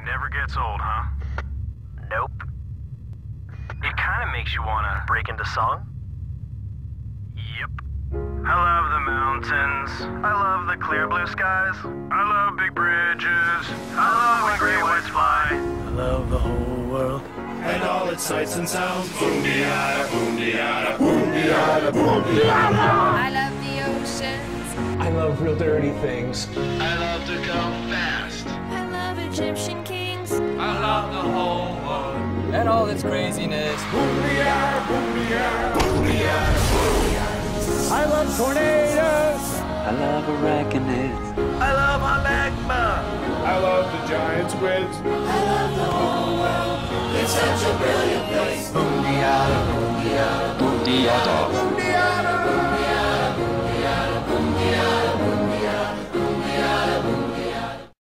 Never gets old, huh? Nope. It kind of makes you want to break into song. Yep. I love the mountains. I love the clear blue skies. I love big bridges. I love when great whites fly. I love the whole world and all its sights and sounds. Boom-de-yada, boom-de-yada, boom-de-yada, boom-de-yada. I love the oceans. I love real dirty things. I love to go fast. I love Egyptian kings. I love the whole world and all its craziness. Boom-de-yada, boom-de-yada, boom-de-yada, boom-de-yada. I love tornadoes. I love arachnids. I love our magma. I love the giant squids. I love the whole world. It's such a brilliant place. Boom-de-yada, boom-de-yada, boom-de-yada.